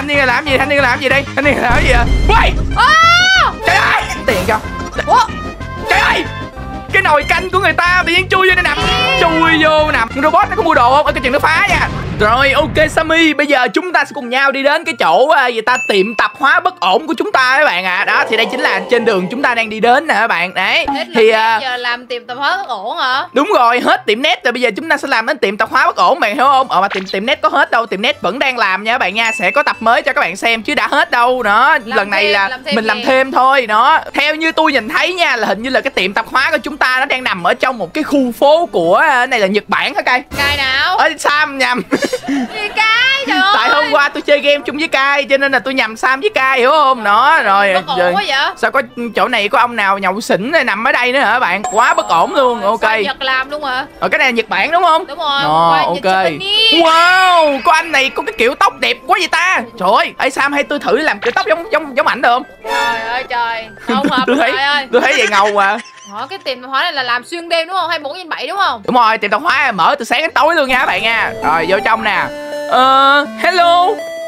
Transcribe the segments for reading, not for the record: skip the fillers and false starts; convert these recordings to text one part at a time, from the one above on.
thanh niên này làm gì? Thanh niên làm gì đây? Thanh niên làm gì vậy? Ui! Trời ơi! Tiền cho. Trời ơi! Cái nồi canh của người ta tự nhiên chui vô đây nằm. Chui vô nằm. Robot nó có mua đồ không? Ở cái chừng nó phá nha. Rồi ok Sammy, bây giờ chúng ta sẽ cùng nhau đi đến cái chỗ gì ta, tiệm tạp hóa bất ổn của chúng ta các bạn ạ. Đó thì đây chính là trên đường chúng ta đang đi đến nè các bạn. Đấy. Thì giờ làm tiệm tạp hóa bất ổn hả? đúng rồi, hết tiệm net rồi, bây giờ chúng ta sẽ làm đến tiệm tạp hóa bất ổn, bạn hiểu không? Mà tiệm net có hết đâu, tiệm net vẫn đang làm nha các bạn nha. Sẽ có tập mới cho các bạn xem chứ đã hết đâu. Đó, lần này là mình làm thêm thôi. Đó, theo như tôi nhìn thấy nha, là hình như là cái tiệm tạp hóa của chúng ta nó đang nằm ở trong một cái khu phố của này là Nhật Bản hả Cai? Cai nào? Ở Sam nhầm. Gì Cai? Trời ơi. Tại hôm qua tôi chơi game chung với Cai cho nên là tôi nhầm Sam với Cai, hiểu không? Đó rồi. Bất ổn quá vậy? Sao có chỗ này có ông nào nhậu xỉn nằm ở đây nữa hả bạn? Quá bất ổn luôn. Ok. Nhật làm luôn hả? Cái này là Nhật Bản đúng không? Đúng rồi. Ok. Wow, có anh này có cái kiểu tóc đẹp quá vậy ta. Trời ơi, ê Sam hay tôi thử làm kiểu tóc giống ảnh được không? Trời ơi trời. Không hợp tôi thấy vậy ngầu à. Cái tiệm tạp hóa này là làm xuyên đêm đúng không? 24/7 đúng không? Đúng rồi, tiệm tạp hóa mở từ sáng đến tối luôn nha các bạn nha. Rồi vô trong nè. Hello.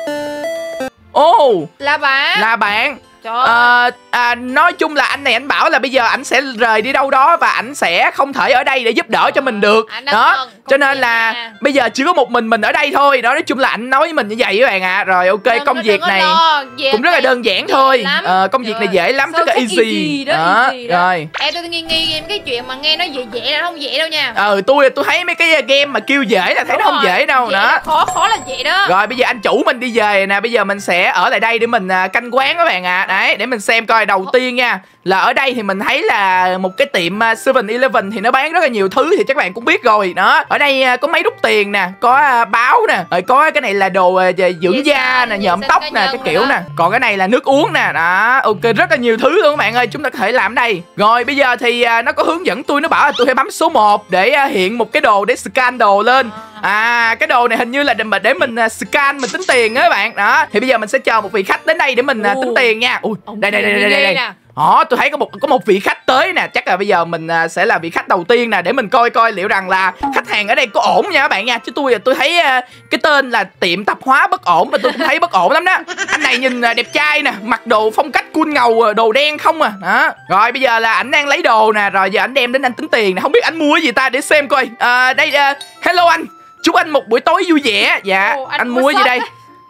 Là bạn. Là bạn. Trời nói chung là anh này anh bảo là bây giờ anh sẽ rời đi đâu đó và anh sẽ không thể ở đây để giúp đỡ cho mình được. Đó, cho nên là bây giờ chỉ có một mình ở đây thôi. Đó, nói chung là anh nói với mình như vậy các bạn ạ. Rồi ok, công việc này cũng rất là đơn giản thôi. Công việc này dễ lắm, rất là easy. Đó, rồi. Em tôi nghi cái chuyện mà nghe nó dễ là không dễ đâu nha. Tôi thấy mấy cái game mà kêu dễ là thấy nó không dễ đâu. Đó. Khó là dễ đó. Rồi bây giờ anh chủ mình đi về nè, bây giờ mình sẽ ở lại đây để mình canh quán các bạn ạ. Đấy, để mình xem coi. Đầu tiên nha, là ở đây thì mình thấy là một cái tiệm 7-Eleven thì nó bán rất là nhiều thứ thì chắc bạn cũng biết rồi. Đó, ở đây có máy rút tiền nè, có báo nè, rồi có cái này là đồ dưỡng da nè, nhuộm tóc nè, cái kiểu nè. Còn cái này là nước uống nè. Đó, ok, rất là nhiều thứ luôn các bạn ơi, chúng ta có thể làm ở đây. Rồi bây giờ thì nó có hướng dẫn tôi, nó bảo là tôi phải bấm số 1 để hiện một cái đồ để scan đồ lên. Cái đồ này hình như là để mình scan, mình tính tiền á các bạn. Đó, thì bây giờ mình sẽ chờ một vị khách đến đây để mình tính tiền nha. Ui, đây. Tôi thấy có một vị khách tới nè, chắc là bây giờ mình sẽ là vị khách đầu tiên nè, để mình coi liệu rằng là khách hàng ở đây có ổn nha các bạn nha. Chứ tôi thấy cái tên là tiệm tạp hóa bất ổn mà tôi cũng thấy bất ổn lắm đó. Anh này nhìn đẹp trai nè, mặc đồ phong cách cool ngầu, đồ đen không à. Đó. Rồi bây giờ là ảnh đang lấy đồ nè, rồi giờ ảnh đem đến anh tính tiền nè. Không biết anh mua cái gì ta, để xem coi. Đây hello anh, chúc anh một buổi tối vui vẻ. Dạ, anh mua cái gì đây?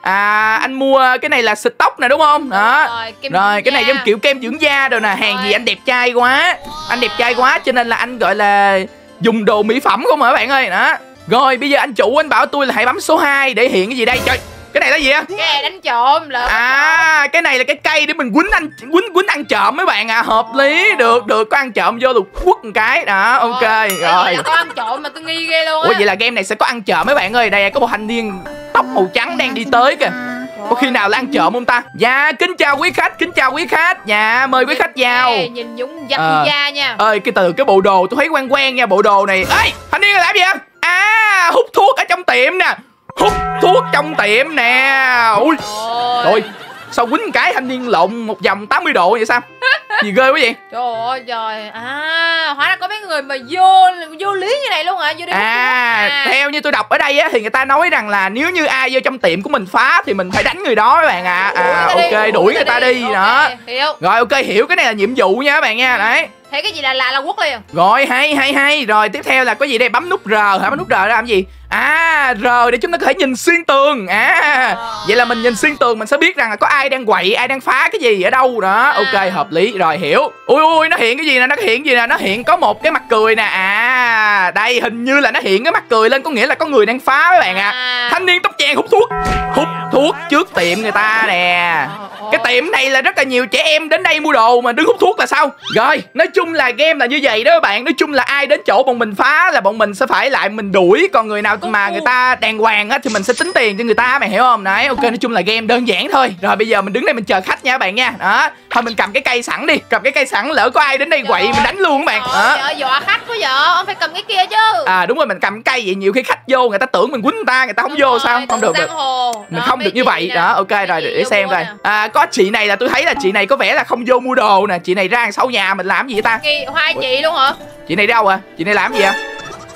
Anh mua cái này là xịt tóc nè đúng không? Đó. Rồi cái này giống kiểu kem dưỡng da rồi nè. Hàng gì anh đẹp trai quá. Anh đẹp trai quá cho nên là anh gọi là dùng đồ mỹ phẩm không hả bạn ơi. Đó. Rồi bây giờ anh chủ anh bảo tôi là hãy bấm số 2 để hiện cái gì đây? Trời, cái này là gì á? Cái này đánh trộm là cái này là cái cây để mình quýnh ăn trộm mấy bạn à. Hợp lý, được, có ăn trộm vô được quất một cái. Đó, ok. Rồi. Có ăn trộm mà tôi nghi ghê luôn á. Ủa vậy là game này sẽ có ăn trộm mấy bạn ơi. Đây có một thanh niên tóc màu trắng đang đi tới kìa. Có khi nào là ăn trộm không ta? Dạ, kính chào quý khách. Dạ, mời quý khách vào. Nhìn giống da nha. Ơi, từ cái bộ đồ tôi thấy quen nha, bộ đồ này. Ê, thanh niên là làm gì vậy? Hút thuốc ở trong tiệm nè. Hút thuốc trong tiệm nè. Ui. Rồi, sao quýnh cái thanh niên lộn một vòng 80 độ vậy sao? Gì ghê quá vậy? Trời ơi trời. Hóa ra có mấy người mà vô lý như này luôn hả? Theo như tôi đọc ở đây á, thì người ta nói rằng là nếu như ai vô trong tiệm của mình phá thì mình phải đánh người đó các bạn ạ. Ok, đuổi người ta đi. Đó. Hiểu. Rồi ok, hiểu, cái này là nhiệm vụ nha các bạn nha. Đấy. Thấy cái gì là quất liền. Rồi hay. Rồi tiếp theo là có gì đây? Bấm nút R hả? Bấm nút R để làm gì? R để chúng ta có thể nhìn xuyên tường. Vậy là mình nhìn xuyên tường mình sẽ biết rằng là có ai đang quậy, ai đang phá cái gì ở đâu. Đó, ok, hợp lý. Rồi hiểu. Ui, nó hiện cái gì nè? Nó hiện có một cái mặt cười nè. Đây hình như là nó hiện cái mặt cười lên, có nghĩa là có người đang phá các bạn ạ. Thanh niên tóc vàng hút thuốc trước tiệm người ta nè. Cái tiệm này là rất là nhiều trẻ em đến đây mua đồ mà đứng hút thuốc là sao? Rồi, nói chung là game là như vậy đó các bạn. Nói chung là ai đến chỗ bọn mình phá là bọn mình sẽ phải lại mình đuổi. Còn người nào mà người ta đàng hoàng á thì mình sẽ tính tiền cho người ta, mày hiểu không? Đấy, ok, nói chung là game đơn giản thôi. Rồi bây giờ mình đứng đây mình chờ khách nha các bạn nha. Đó, thôi mình cầm cái cây sẵn đi. Cầm cái cây sẵn, lỡ có ai đến đây quậy mình đánh luôn các bạn. Đó. Dọa khách quá vợ, ông phải cầm cái kia chứ. Đúng rồi, mình cầm cây vậy nhiều khi khách vô người ta tưởng mình quýnh người ta không vô sao? Không được. Mình không được như vậy. Đó, ok rồi, để xem coi. Có chị này là tôi thấy là chị này có vẻ là không vô mua đồ nè. Chị này ra sau nhà mình làm gì vậy ta? Hai chị luôn hả? Chị này đâu à? Chị này làm gì à?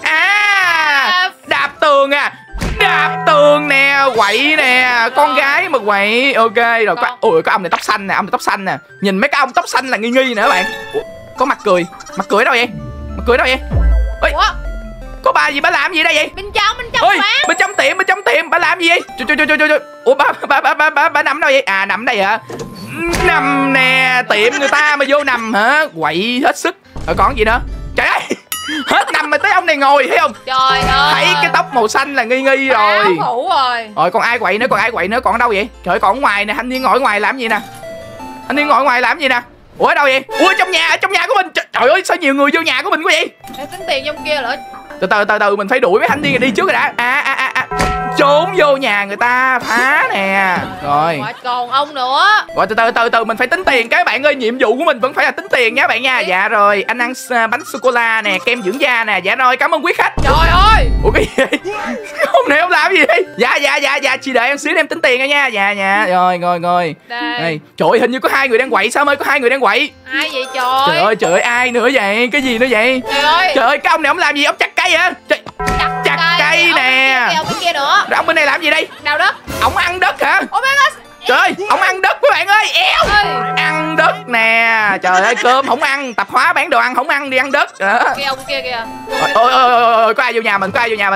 Đạp tường à. Đạp tường nè, quậy nè. Con gái mà mà quậy. Ok rồi. Ui có ông này tóc xanh nè, ông này tóc xanh nè. Nhìn mấy cái ông tóc xanh là nghi nghi nè các bạn. Ủa, có mặt cười ở đâu vậy? Mặt cười ở đâu vậy? Ôi, có bà gì bà làm gì đây vậy? Bên trong ôi, bên trong tiệm bà làm gì vậy? Trời. Ủa bà nằm đâu vậy? À nằm đây hả? Nằm nè, tiệm người ta mà vô nằm hả? Quậy hết sức. Rồi còn gì nữa? Trời ơi, hết nằm mà tới ông này ngồi thấy không? Trời ơi, thấy cái tóc màu xanh là nghi rồi. ngủ rồi. Rồi còn ai quậy nữa, còn ở đâu vậy? Trời ơi, còn ở ngoài nè, thanh niên ngồi ở ngoài làm gì nè? Thanh niên ngồi ở ngoài làm gì nè? Ủa ở đâu vậy? Ủa trong nhà của mình. Trời ơi sao nhiều người vô nhà của mình quá vậy? Để tính tiền trong kia nữa. Từ từ mình phải đuổi mấy thanh niên này đi trước rồi đã. Trốn vô nhà người ta phá nè. Rồi còn ông nữa. Rồi từ mình phải tính tiền các bạn ơi. Nhiệm vụ của mình vẫn phải là tính tiền nha bạn nha. Dạ rồi anh ăn bánh sô cô la nè, kem dưỡng da nè. Dạ rồi cảm ơn quý khách. Trời ơi. Ủa cái gì? Hôm nay ông làm gì vậy? Dạ chị đợi em xíu em tính tiền nha. Dạ rồi ngồi. Đây. Trời ơi hình như có 2 người đang quậy. Sao ơi có 2 người đang quậy? Ai vậy trời? Trời ơi ai nữa vậy? Cái gì nữa vậy? Trời ơi cái ông này ông làm gì? Ông chặt cây hả? Chặt cây nè. Ông bên kia nữa. Rồi ông bên này làm gì đây? Đào đất. Ông ăn đất hả? Oh my God. Trời ơi, ông ăn đất các bạn ơi, eo. Ăn đất nè. Trời ơi, cơm không ăn, tạp hóa bán đồ ăn không ăn, đi ăn đất. Đó. Kia ông kia kìa. Ôi, có ai vô nhà mình,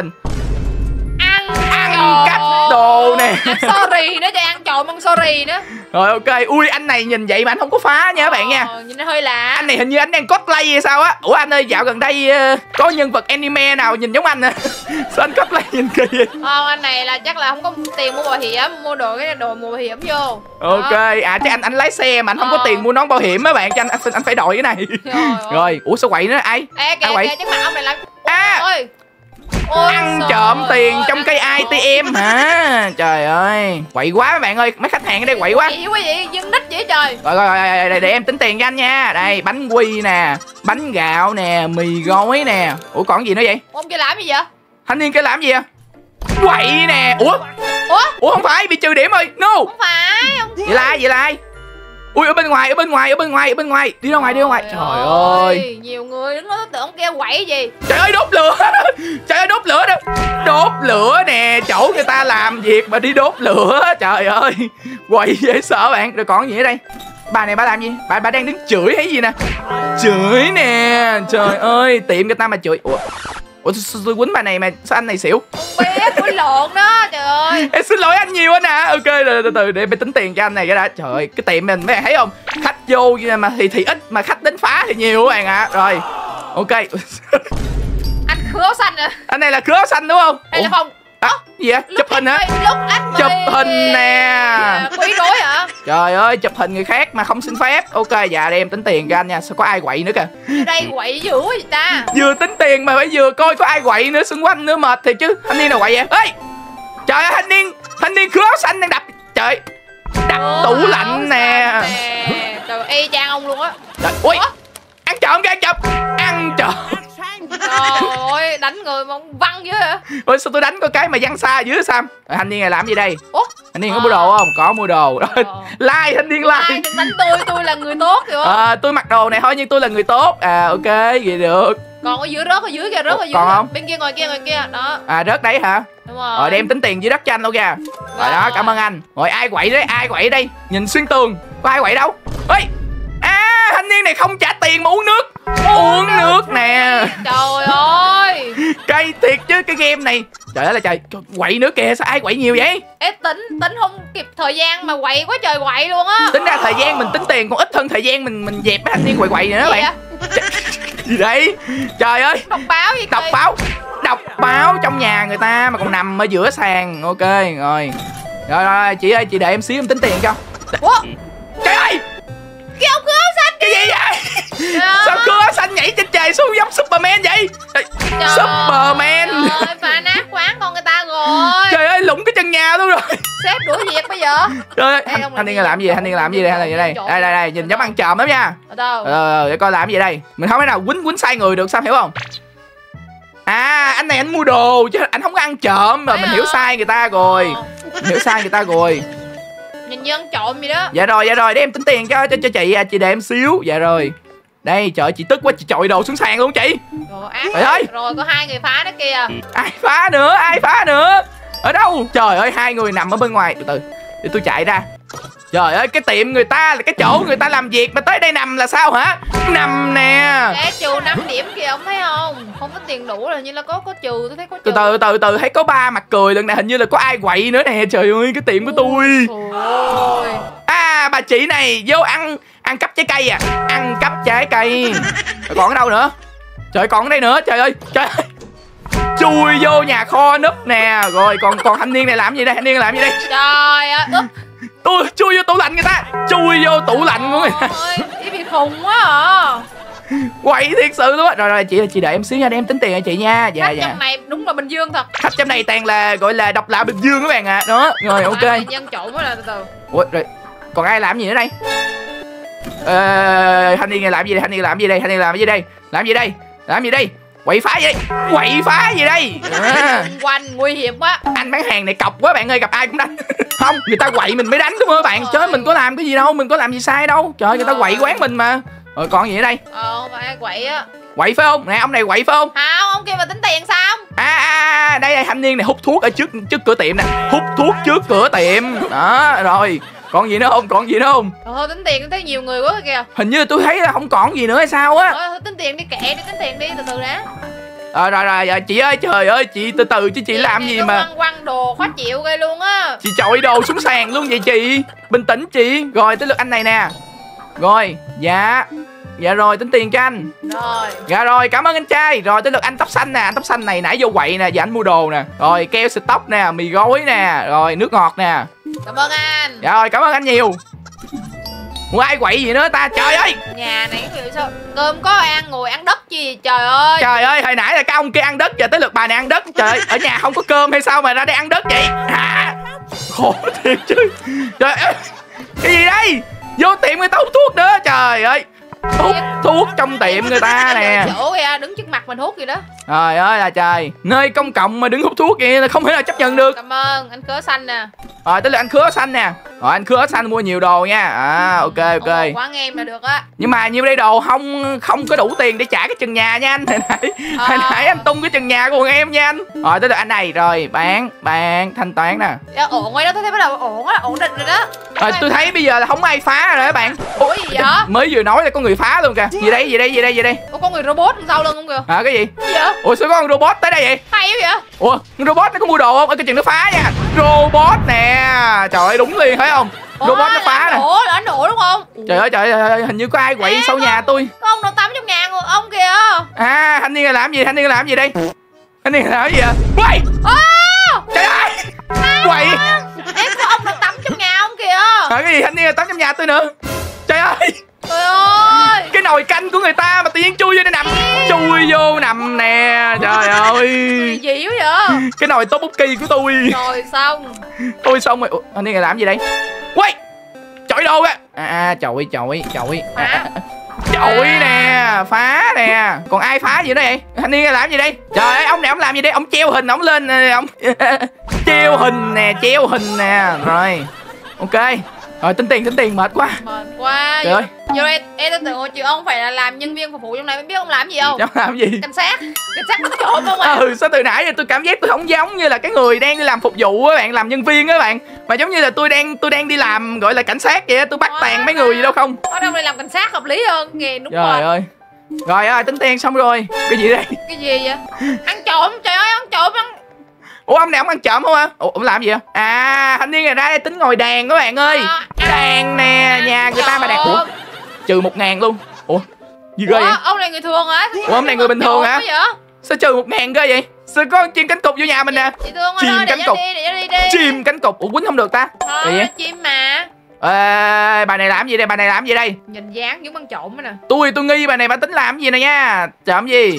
Ăn cắp đồ nè. Ăn sorry nữa, cho ăn trộm ăn sorry nữa. Rồi ok, ui anh này nhìn vậy mà anh không có phá nha các bạn nha. Nhìn nó hơi lạ. Anh này hình như anh đang cosplay hay sao á. Ủa anh ơi, dạo gần đây có nhân vật anime nào nhìn giống anh à? Sao anh cosplay nhìn kỳ vậy? Không, anh này là chắc là không có tiền mua bảo hiểm, mua đồ mua bảo hiểm vô. Ok, chắc anh lái xe mà anh không có tiền mua nón bảo hiểm á bạn, cho anh phải đội cái này. Rồi, ủa sao quậy nữa ai? Ê kìa, chắc mặt ông này làm. Ăn trộm tiền trong cây ATM hả? Trời ơi, quậy quá các bạn ơi, mấy khách hàng ở đây quậy quá. Gì quá vậy, dân đích vậy trời. Rồi, để em tính tiền cho anh nha. Đây, bánh quy nè, bánh gạo nè, mì gói nè. Ủa còn gì nữa vậy? Ông kia làm gì vậy? Thanh niên kia làm gì vậy? Quậy nè. Ủa không phải, bị trừ điểm rồi. No. Không phải. Vậy là ai? Ui ở bên ngoài. Đi ra ngoài. Trời ơi. Nhiều người đứng đó tưởng kia quậy gì. Trời ơi đốt lửa. Đốt lửa nè, chỗ người ta làm việc mà đi đốt lửa. Trời ơi. Quậy dễ sợ bạn. Rồi còn gì ở đây? Bà này bà làm gì? Bà đang đứng chửi hay gì nè? Chửi nè. Trời ơi, tiệm người ta mà chửi. Ủa tôi quýnh bà này mà sao anh này xỉu? Không biết, quýnh lộn đó, trời ơi. Em xin lỗi anh nhiều anh à. Ok rồi từ để em tính tiền cho anh này cái đã. Trời ơi, cái tiệm mình mấy bạn thấy không? Khách vô mà thì ít mà khách đến phá thì nhiều các bạn ạ. Rồi. Ok. Anh khứa áo xanh à? Anh này là khứa áo xanh đúng không? Đây là phòng. Gì vậy? Chụp hình hả? Chụp hình nè. Quấy rối hả? Trời ơi, chụp hình người khác mà không xin phép. Ok, dạ để em tính tiền cho anh nha. Sao có ai quậy nữa kìa? Đây quậy dữ quá vậy ta? Vừa tính tiền mà phải vừa coi có ai quậy nữa xung quanh nữa, mệt thiệt chứ. Thanh niên nào quậy vậy? Ê! Trời ơi, thanh niên khứa áo xanh đang đập. Trời, đập tủ lạnh nè. Trời y chang ông luôn á. Ui, ăn trộm kìa, ăn trộm. Trời ơi, đánh người mà ông văng dữ hả? Ôi sao tôi đánh có cái mà văng xa dữ Sam? Thanh niên này làm gì đây? Ủa? Thanh niên có mua đồ không? Có mua đồ. Like thanh niên like. Đừng đánh tôi là người tốt hiểu không? Tôi mặc đồ này thôi nhưng tôi là người tốt. Ok, vậy được. Còn ở dưới rớt ở dưới kìa, rớt ở dưới. Còn không? Bên kia ngồi kia đó. Rớt đấy hả? Đúng rồi. Rồi đem tính tiền dưới đất cho anh luôn kìa. Rồi đó, cảm ơn anh. Rồi ai quậy đây? Nhìn xuyên tường. Có ai quậy đâu? Ê! Thanh niên này không trả tiền mà uống nước. Uống nước nè. Trời ơi. Cay thiệt chứ cái game này. Trời ơi là trời, quậy nữa kìa, sao ai quậy nhiều vậy? Ê tính không kịp thời gian mà quậy quá trời quậy luôn á. Tính ra thời gian mình tính tiền còn ít hơn thời gian mình dẹp mấy thanh niên quậy nữa bạn. Gì đấy? Trời ơi. Đọc báo trong nhà người ta mà còn nằm ở giữa sàn. Ok rồi. Rồi chị ơi, chị đợi em xíu em tính tiền cho. Ủa? Trời ơi. Cái ông cưa xanh. Cái gì vậy? Sao cưa xanh nhảy trên trời xuống giống Superman vậy? Superman. Trời, phá nát quán con người ta rồi. Trời ơi, lụng cái chân nhà luôn rồi. Sếp đuổi việc bây giờ. Trời ơi, thanh niên làm gì? Đây, nhìn giống ăn trộm lắm nha. Để coi làm gì đây. Mình không thể nào quýnh sai người được sao hiểu không? Anh này anh mua đồ chứ anh không có ăn trộm mà mình hiểu sai người ta rồi. Nhìn như ăn trộm gì đó. Dạ rồi, để em tính tiền cho chị để em xíu. Dạ rồi. Đây trời chị tức quá, chị chọi đồ xuống sàn luôn chị. Trời ơi. Rồi có 2 người phá đó kìa. Ai phá nữa? Ở đâu? Trời ơi, 2 người nằm ở bên ngoài. Từ Để tôi chạy ra. Trời ơi, cái tiệm người ta là cái chỗ người ta làm việc mà tới đây nằm là sao hả? Nằm nè. Ê, trừ 5 điểm kìa, ông thấy không? Không có tiền đủ là như là có trừ, tôi thấy có trừ. Từ thấy có 3 mặt cười lần này, hình như là có ai quậy nữa nè. Trời ơi, cái tiệm của tôi. Ôi. À, bà chị này vô ăn cắp trái cây à? Ăn cắp trái cây. Còn ở đâu nữa? Trời, còn ở đây nữa. Trời ơi, trời ơi. Chui vô nhà kho núp nè. Rồi còn thanh niên này làm gì đây? Thanh niên làm gì đây? Trời ơi. Tôi chui vô tủ lạnh người ta. Chui vô tủ lạnh của người ta. Ôi, chị bị khùng quá à. Quậy thiệt sự luôn á. Rồi chị đợi em xíu nha, để em tính tiền cho chị nha. Dạ Khách trong này đúng là Bình Dương thật. Khách trong này toàn là gọi là độc lạ Bình Dương các bạn ạ. Đó, rồi ok. Dân trộn quá là từ. Ủa, rồi còn ai làm gì nữa đây? Thanh niên này làm gì đây? Thanh niên làm gì đây? Thanh niên làm gì đây? Làm gì đây? Làm gì đây? Quậy phá gì đây? Quậy phá gì đây? Quanh nguy hiểm quá. Anh bán hàng này cọc quá bạn ơi, gặp ai cũng đánh. Không, người ta quậy mình mới đánh đúng không các bạn? Chứ mình có làm cái gì đâu, mình có làm gì sai đâu. Trời ơi, người ta quậy quán mình mà. Rồi còn gì ở đây? Phải quậy á. Quậy phải không? Nè, ông này quậy phải không? Không, ông kia mà tính tiền sao? Đây thanh niên này hút thuốc ở trước cửa tiệm nè. Hút thuốc trước cửa tiệm. Đó, rồi. Còn gì nữa không? Còn gì nữa không? Thôi tính tiền, tôi thấy nhiều người quá kìa. Hình như tôi thấy là không còn gì nữa hay sao á. Thôi tính tiền đi, kệ đi, tính tiền đi, từ từ đã. Rồi chị ơi, trời ơi, chị từ từ chứ chị làm gì mà quăng đồ khó chịu ghê luôn á. chị chọi đồ xuống sàn luôn vậy chị. Bình tĩnh chị. Rồi tới lượt anh này nè. Rồi, dạ rồi, tính tiền cho anh. Rồi. Dạ rồi, cảm ơn anh trai. Rồi tới lượt anh tóc xanh nè. Anh tóc xanh này nãy vô quậy nè, giờ anh mua đồ nè. Rồi keo xịt tóc nè, mì gói nè, rồi nước ngọt nè. Cảm ơn anh. Dạ rồi, cảm ơn anh nhiều. Mua ai quậy gì nữa ta? Trời ơi, nhà này kiểu sao cơm có ăn, ngồi ăn đất gì trời ơi. Trời ơi, hồi nãy là cái ông kia ăn đất, giờ tới lượt bà này ăn đất. Trời ơi, ở nhà không có cơm hay sao mà ra đây ăn đất vậy hả? Khổ thiệt chứ. Trời ơi, cái gì đây? Vô tiệm người ta hút thuốc nữa. Trời ơi, hút thuốc trong tiệm người ta nè. Chỗ kìa, đứng trước mặt mình hút gì đó. Trời ơi là trời, nơi công cộng mà đứng hút thuốc vậy là không thể nào chấp nhận được. Cảm ơn anh Cớ Xanh nè. Rồi tới lượt anh Khứa Xanh nè. Rồi anh Khứa Xanh mua nhiều đồ nha. Ok. Quán em là được á. Nhưng mà nhiêu đây đồ không có đủ tiền để trả cái chừng nhà nha anh. Hồi nãy anh tung cái chừng nhà của em nha anh. Rồi tới lượt anh này. Rồi bán thanh toán nè. Ổn rồi đó, tôi thấy bắt đầu ổn á, ổn định rồi đó. Rồi tôi thấy bây giờ là không ai phá rồi đó các bạn. Ủa gì vậy? Mới vừa nói là có người phá luôn kìa. Gì đây? Ủa có người robot đằng sau lưng không kìa? Cái gì? Cái gì vậy? Ủa sao có con robot tới đây vậy? Hay quá vậy? Ủa robot nó có mua đồ không? Ở cái chừng nó phá nha. Robot nè. Trời ơi đúng liền thấy không? Robot nó phá nè. Ủa là anh Ủa đúng không? Trời ơi, hình như có ai quậy sau nhà tôi. Có ông đâu 800.000 rồi, ông kìa. Thanh niên này làm gì? Thanh niên làm gì đây? Thanh niên này làm gì vậy? Quậy! Trời ơi! Quậy! Em có ông đâu 800.000 ông kìa. Cái gì? Thanh niên là 800 nhà tôi nữa. Trời ơi! Trời ơi! Cái nồi canh của người ta mà tự nhiên chui vô đây nằm. Chui vô nằm nè. Trời ơi! Gì quá vậy? Cái nồi tteokbokki của tôi. Rồi xong. Tôi xong rồi. Thanh niên này làm gì đây? Quay! Chọi đồ á. Chọi. Chọi nè, phá nè. Còn ai phá gì nữa vậy? Thanh niên này làm gì đây? Trời ơi, ông này ông làm gì đây? Ông treo hình ông lên, ông treo hình nè. Rồi. Ok. Rồi tính tiền mệt quá. Mệt quá. Trời ơi. Vô đây, tôi tưởng hồi chiều ông phải là làm nhân viên phục vụ trong này, mới biết ông làm gì không? Cháu làm gì? Cảnh sát bắt trộm không à? Sao từ nãy giờ tôi cảm giác tôi không giống như là cái người đang đi làm phục vụ á bạn, làm nhân viên á bạn, mà giống như là tôi đang đi làm gọi là cảnh sát vậy á, tôi bắt tàn mấy người gì đâu không. Ở đâu đây làm cảnh sát hợp lý hơn kìa, đúng rồi. Trời ơi. Rồi tính tiền xong rồi. Cái gì đây? Cái gì vậy? Ăn trộm, trời ơi, ăn trộm ăn. Ủa ông này ông ăn trộm không hả? Ủa ông làm gì vậy? Thanh niên này ra đây tính ngồi đàn các bạn ơi. Đàn nè, nhà người ta mà đàn. Ủa trừ 1.000 luôn. Ủa gì ghê vậy? Ông này người thường hả? Ủa ông này người bình thường hả? Sao trừ 1.000 ghê vậy? Sao có chim cánh cụt vô nhà mình nè? Chim cánh cụt. Chim cánh cụt. Ủa quýnh không được ta? Thôi chim mà. Bà này làm gì đây? Nhìn dáng giống ăn trộm nè. Tôi nghi bà này bà tính làm gì nè nha. Trộm gì?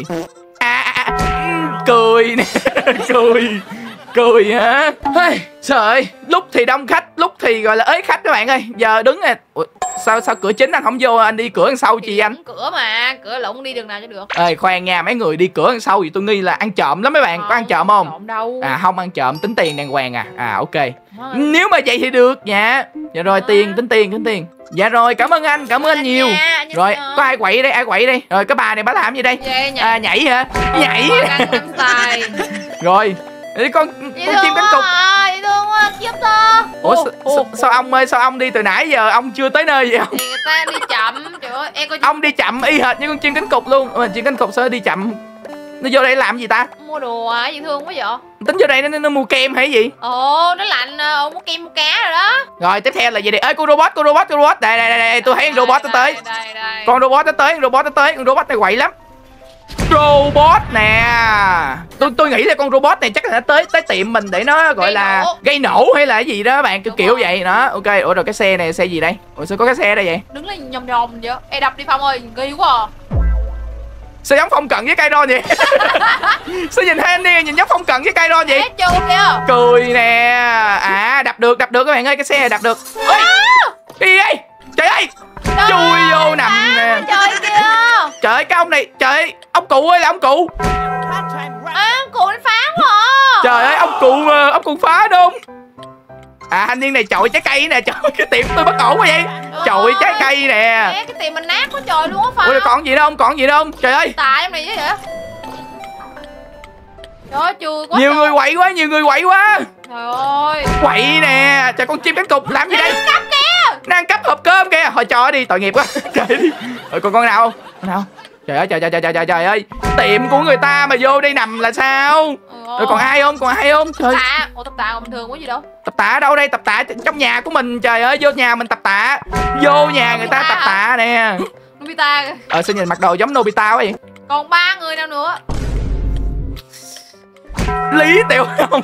Cười nè. Cười hả? Trời ơi, lúc thì đông khách, lúc thì gọi là ế khách các bạn ơi. Giờ đứng nè. Sao cửa chính anh không vô, anh đi cửa đằng sau chị anh? Cửa mà, cửa lụng đi đường nào cho được. Khoan nha, mấy người đi cửa đằng sau thì tôi nghi là ăn trộm lắm mấy bạn. Có ăn trộm không? Trộm đâu. Không ăn trộm, tính tiền đàng hoàng ok. Nếu mà vậy thì được dạ. Dạ rồi tính tiền. Dạ rồi, cảm ơn anh nhiều. Rồi, có ai quậy đây? Rồi cái bà này bà làm gì đây? Nhảy hả? Nhảy. Rồi. Con chim cánh cụt. Dễ thương quá, giúp tao. Ủa sao ông ơi, sao ông đi từ nãy giờ ông chưa tới nơi vậy không? Thì người ta đi chậm. Trời ơi, em coi. Ông đi chậm y hệt như con chim cánh cụt luôn. Mà chim cánh cụt sao đi chậm? Nó vô đây làm gì ta? Mua đồ hả? Dễ thương quá vậy. Tính vô đây nó mua kem hay gì? Ồ, nó lạnh, mua kem mua cá rồi đó. Rồi tiếp theo là gì đây? Ê, con robot. Đây, tôi thấy con robot nó tới. Đây. Con robot nó tới. Con robot này quậy lắm. Robot nè. Tôi nghĩ là con robot này chắc là nó tới tiệm mình để nó gọi là gây nổ hay là cái gì đó bạn, kiểu vậy đó. Ok, ủa rồi cái xe này xe gì đây? Ủa sao có cái xe đây vậy? Đứng lên nhòm vậy. Ê, đập đi Phong ơi, ghi quá à. Sao giống Phong Cận với Kairon vậy? Sao nhìn hai anh đi nhìn giống Phong Cận với Kairon vậy? Chưa kìa. Cười nè. À, đập được các bạn ơi, cái xe này đập được. Ôi, cái gì đây? Trời ơi, chui vô nằm nè. Trời kìa. Trời ơi, cái ông này, trời ơi, ông cụ ơi là ông cụ. Ông cụ nó phá quá à. Trời ơi, ông cụ phá đúng. À, thanh niên này chọi trái cây nè, trời ơi, cái tiệm tôi bất ổn quá vậy. Chọi trái cây nè. Cái tiệm mình nát quá trời luôn á Phong. Ủa còn gì đâu không? Trời ơi. Tại em này chứ vậy. Trời ơi, chui quá. Nhiều người quậy quá. Trời ơi. Quậy nè, trời con chim cánh cụt làm gì đây? Cắp kìa. Nó ăn cắp hộp cơm kìa. Thôi cho đi, tội nghiệp quá. Trời đi. Rồi còn con nào không? Con nào? Trời ơi, trời ơi. Tiệm của người ta mà vô đây nằm là sao? Rồi còn ai không? Trời. Tập tạ bình thường có gì đâu. Tập tạ ở đâu đây? Tập tạ trong nhà của mình. Trời ơi, vô nhà mình tập tạ. Vô nhà người ta tập tạ nè. Nobita kìa. Sao nhìn mặc đồ giống Nobita quá vậy? Còn 3 người nào nữa. Lý Tiểu Long.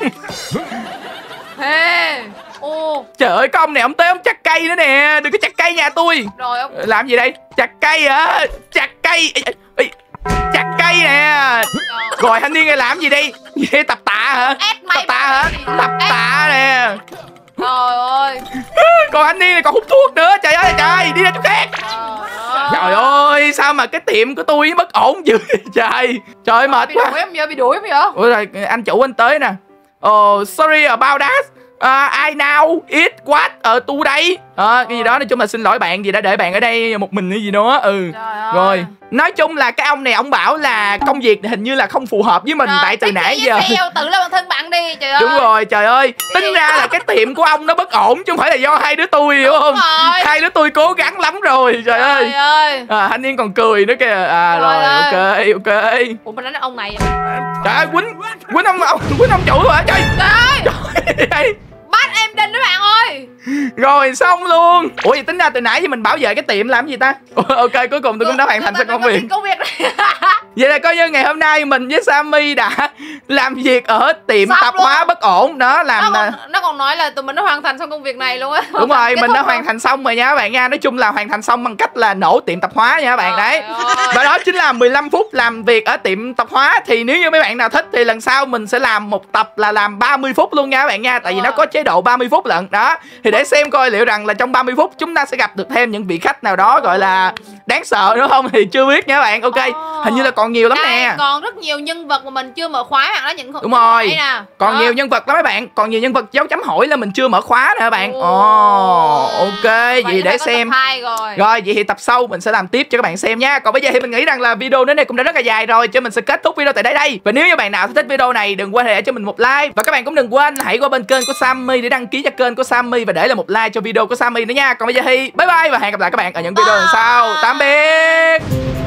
Hey. Ô. Trời ơi, cái ông này ông tới ông chặt cây nữa nè. Đừng có chặt cây nhà tôi. Rồi ông làm gì đây? Chặt cây hả? Chặt cây. Chặt cây nè. Rồi thanh niên này làm gì đây? Gì tập tạ hả? Tập tạ hả? Tập tạ nè. Trời ơi. Còn anh niên này còn hút thuốc nữa. Trời ơi trời, đi ra chỗ khác. Trời ơi, sao mà cái tiệm của tôi bất ổn dữ vậy trời. Trời ơi mệt quá. Bị đuổi em vậy? Ủa rồi anh chủ anh tới nè. Oh, sorry about that. I now eat what ở tu đây. Cái gì đó, nói chung là xin lỗi bạn vì đã để bạn ở đây một mình hay gì đó. Rồi nói chung là cái ông này ông bảo là công việc hình như là không phù hợp với mình. Rồi, tại từ nãy giờ tự lên bản thân bạn đi. Trời ơi. Đúng rồi, trời ơi. Tính ra là cái tiệm của ông nó bất ổn chứ không phải là do hai đứa tôi, hiểu không? Rồi. Hai đứa tôi cố gắng lắm rồi. Trời ơi. Anh Yên còn cười nữa kìa. Rồi ok. Ủa mình đánh ông này. Trời ơi, quýnh ông chủ rồi hả trời. Trời. Bắt em Đinh đó bạn ơi. Rồi xong luôn. Ủa vậy tính ra từ nãy thì mình bảo vệ cái tiệm làm gì ta? Ok, cuối cùng tôi cũng đã hoàn thành xong công việc. Vậy là coi như ngày hôm nay mình với Sammy đã làm việc ở tiệm tạp hóa bất ổn đó. Nó còn nói là tụi mình đã hoàn thành xong công việc này luôn á. Đúng rồi, mình đã hoàn thành xong rồi nha các bạn nha. Nói chung là hoàn thành xong bằng cách là nổ tiệm tạp hóa nha các bạn. Đấy. Và đó chính là 15 phút làm việc ở tiệm tạp hóa. Thì nếu như mấy bạn nào thích thì lần sau mình sẽ làm một tập là làm 30 phút luôn nha các bạn nha. Tại vì nó có chế độ 30 phút lận đó. Thì để xem coi liệu rằng là trong 30 phút chúng ta sẽ gặp được thêm những vị khách nào đó gọi là đáng sợ nữa không thì chưa biết nha các bạn. Ok, hình như là còn nhiều lắm nè. Còn rất nhiều nhân vật mà mình chưa mở khóa bạn đó những. Đúng rồi. Còn nhiều nhân vật lắm mấy bạn. Còn nhiều nhân vật dấu chấm hỏi là mình chưa mở khóa nè các bạn. Ok, vậy để xem. Rồi vậy thì tập sau mình sẽ làm tiếp cho các bạn xem nha. Còn bây giờ thì mình nghĩ rằng là video đến đây cũng đã rất là dài rồi, cho mình sẽ kết thúc video tại đây. Và nếu như bạn nào thích video này đừng quên để cho mình một like. Và các bạn cũng đừng quên hãy qua bên kênh của Sammy để đăng ký cho kênh của Sammy và để lại một like cho video của Sammy nữa nha. Còn bây giờ thì bye bye và hẹn gặp lại các bạn ở những video lần sau. Tạm biệt.